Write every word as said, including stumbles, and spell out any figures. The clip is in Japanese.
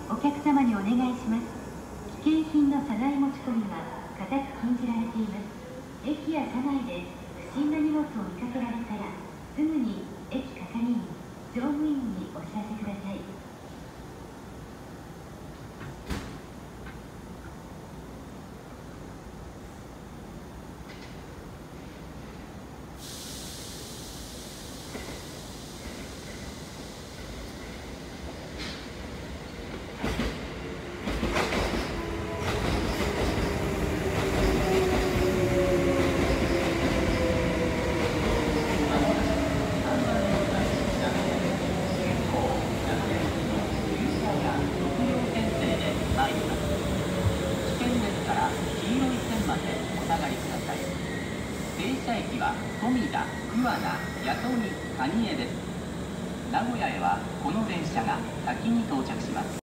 お客様にお願いします。危険品の車内持ち込みは固く禁じられています。駅や車内で不審な荷物を見かけられたら、すぐに駅係員、乗務員にお知らせください。 停車駅は富田、桑名、弥富、蟹江です。名古屋へはこの電車が先に到着します。